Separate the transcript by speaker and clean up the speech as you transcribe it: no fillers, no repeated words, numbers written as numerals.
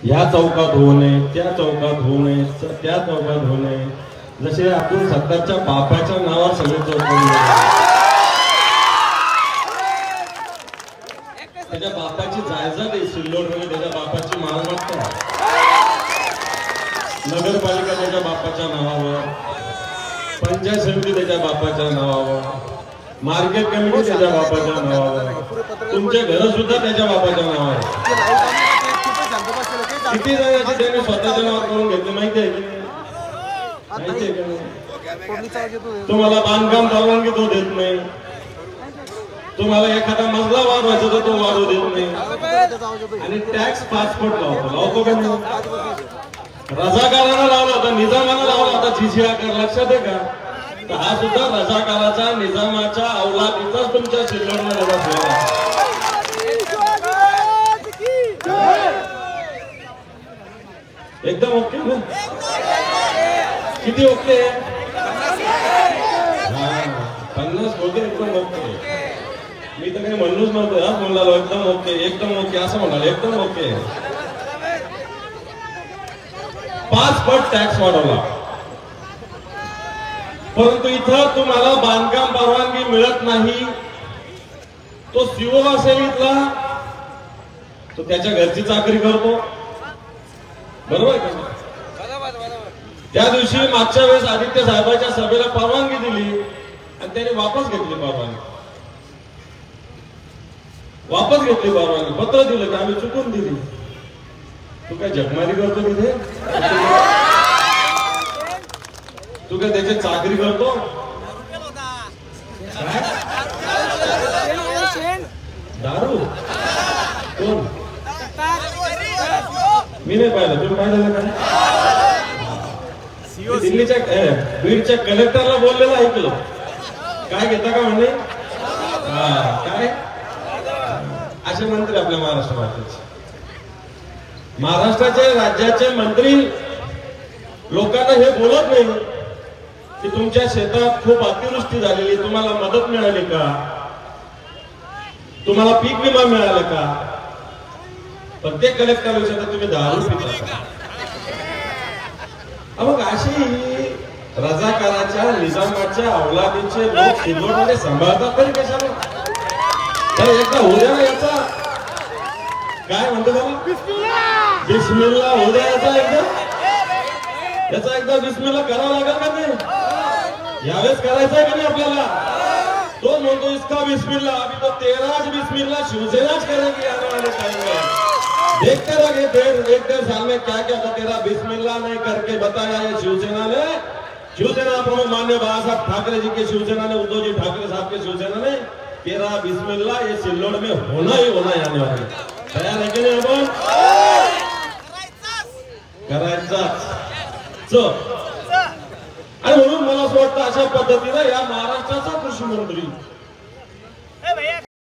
Speaker 1: या चौकात होऊ नये, त्या चौकात होऊ नये, त्या चौकात होऊ नये. जसे आपण सत्ताच्या बापाच्या नावावर सगळे चौक त्याच्या बापाची जायजात आहे सिल्लोडमध्ये, त्याच्या बापाची मालमत्ता आहे. नगरपालिका त्याच्या बापाच्या नावावर, पंचायत समिती त्याच्या बापाच्या नावावर, मार्केट कमिटी त्याच्या बापाच्या नावावर, तुमचे घर सुद्धा त्याच्या बापाच्या नावावर. किती जणांची त्यांनी स्वतःच्या नावावर करून घेतले माहिती आहे की नाही? तुम्हाला बांधकाम परवानगी तो देत नाही, तुम्हाला एखादा मजला वाढवायचा तर तो वाढवू देत नाही, आणि टॅक्स 5 फूट लावतो का नाही? रजाकारांना लावला होता, निजामानं लावला होता जिझिया कर, लक्षात आहे का? तर हा सुद्धा रजाकाराचा निजामाच्या अवलादीचाच तुमच्या सिल्लोडमध्ये बसलेला. एकदम ओके ना? किती ओके? 50 ओके, एकदम ओके. मी तर काही म्हणूच नव्हतो हा, म्हणालो एकदम ओके, एकदम ओके असं म्हणाल, एकदम ओके. 5 पट टॅक्स वाढवला, परंतु इथं तुम्हाला बांधकाम परवानगी मिळत नाही. तो सीओ असेल इथला, तो त्याच्या घरची चाकरी करतो, बरोबर का? त्या दिवशी मागच्या वेळेस आदित्य साहेबांच्या सभेला परवानगी दिली आणि त्याने वापस घेतली परवानगी, पत्र दिलं की आम्ही चुकून दिली. तू काय जगमारी करतो तिथे? तू काय त्याची चाकरी करतो? दारू कोण? मी नाही पाहिलं, तुम्ही पाहिलं का? दिल्लीच्या बीडच्या कलेक्टरला बोललेलं ऐकलं, काय घेता का म्हणे? काय असे मंत्री आपल्या महाराष्ट्राचे राज्याचे मंत्री लोकांना हे बोलत नाही की तुमच्या शेतात खूप अतिवृष्टी झालेली, तुम्हाला मदत मिळाली का? तुम्हाला पीक विमा मिळाला का? प्रत्येक कलेक्टर विचारता तुम्ही दारू पिता. मग अशी रजाकाराच्या निजामाच्या अवलादीचे लोक सिल्लोडमध्ये सांभाळतात तरी कशाला? तर एकदा उद्या याचा काय म्हणतो त्याला, बिस्मिल्ला उद्या याचा एकदा बिस्मिल्ला करावा लागेल का नाही? यावेळेस करायचा आहे का नाही आपल्याला? तो म्हणतो इसका बिस्मिल्ला, अभी तो 13 बिस्मिल्ला शिवसेनाच करेगी आने वाले टाइम में. देखते रहे 1.5 साल में क्या क्या था. तेरा बिस्मिल्ला नहीं करके बताया ये शिवसेना ने. शिवसेना प्रमुख माननीय बाळासाहेब ठाकरे जी की शिवसेना ने, उद्धव जी ठाकरे साहब की शिवसेना ने 13 बिस्मिल्ला ये सिल्लोड में होना ही होना आने वाले. तयार आहे की नाही आपण? करायचाच. आणि म्हणून मला असं वाटतं अशा पद्धतीने या महाराष्ट्राचा कृषी मंत्री